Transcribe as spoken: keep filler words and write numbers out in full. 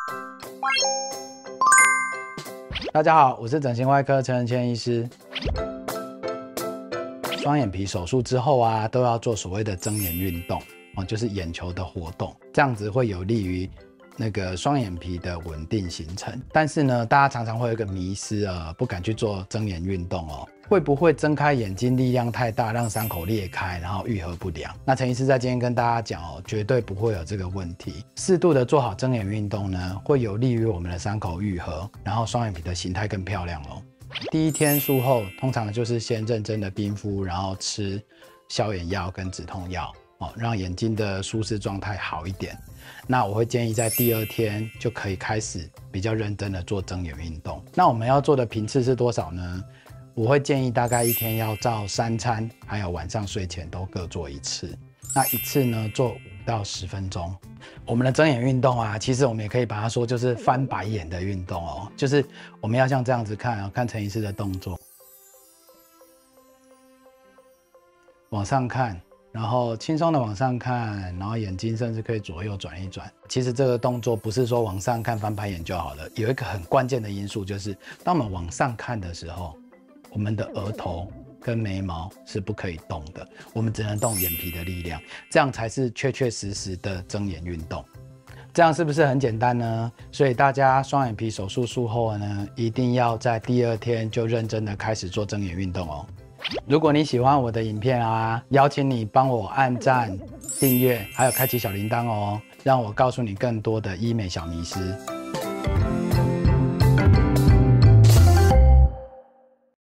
大家好，我是整形外科陈仁谦医师。双眼皮手术之后啊，都要做所谓的睁眼运动哦，就是眼球的活动，这样子会有利于那个双眼皮的稳定形成。但是呢，大家常常会有一个迷思啊，不敢去做睁眼运动哦，会不会睁开眼睛力量太大，让伤口裂开，然后愈合不良？那陈医师在今天跟大家讲哦，绝对不会有这个问题。适度的做好睁眼运动呢，会有利于我们的伤口愈合，然后双眼皮的形态更漂亮哦。第一天术后，通常就是先认真的冰敷，然后吃消炎药跟止痛药哦，让眼睛的舒适状态好一点。那我会建议在第二天就可以开始比较认真的做睁眼运动。那我们要做的频次是多少呢？我会建议大概一天要照三餐，还有晚上睡前都各做一次。那一次呢，做五到十分钟。我们的睁眼运动啊，其实我们也可以把它说就是翻白眼的运动哦，就是我们要像这样子看啊，看陈医师的动作，往上看，然后轻松的往上看，然后眼睛甚至可以左右转一转。其实这个动作不是说往上看翻白眼就好了，有一个很关键的因素就是，当我们往上看的时候，我们的额头跟眉毛是不可以动的，我们只能动眼皮的力量，这样才是确确实实的睁眼运动。这样是不是很简单呢？所以大家双眼皮手术术后呢，一定要在第二天就认真的开始做睁眼运动哦。如果你喜欢我的影片啊，邀请你帮我按赞、订阅，还有开启小铃铛哦，让我告诉你更多的医美小迷思。